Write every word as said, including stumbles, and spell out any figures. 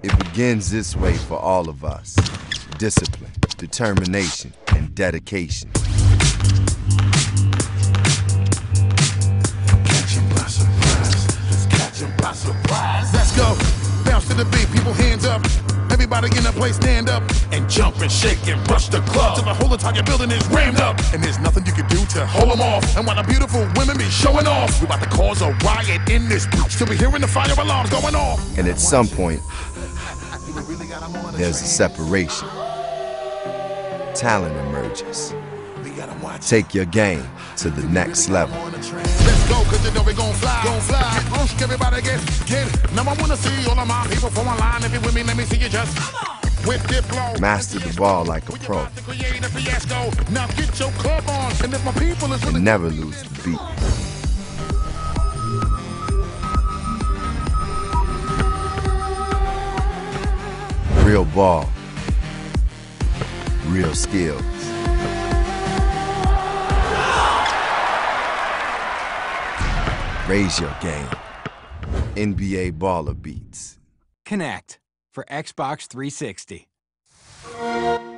It begins this way for all of us. Discipline, determination, and dedication. Catch 'em by surprise. Let's catch 'em by surprise. Let's go. Bounce to the beat, people hands up. Everybody in the place stand up and jump and shake and rush the club till the whole entire building is rammed up. And there's nothing you can do to hold them off. And while the beautiful women be showing off, we about to cause a riot in this bitch. Still be hearing the fire alarms going off. And at some point, there's a separation. Talent emerges. Take your game to the next level. Let's go, cause you know we gon' fly, gon' fly. Get everybody get, get. Now I wanna see all of my people form a line. If you with me, let me see you just whip it flow. Master the ball like a pro. Now get your club on, and if my people is And never lose the beat. Real ball. Real skills. Raise your game. N B A Baller Beats. Kinect for Xbox three sixty.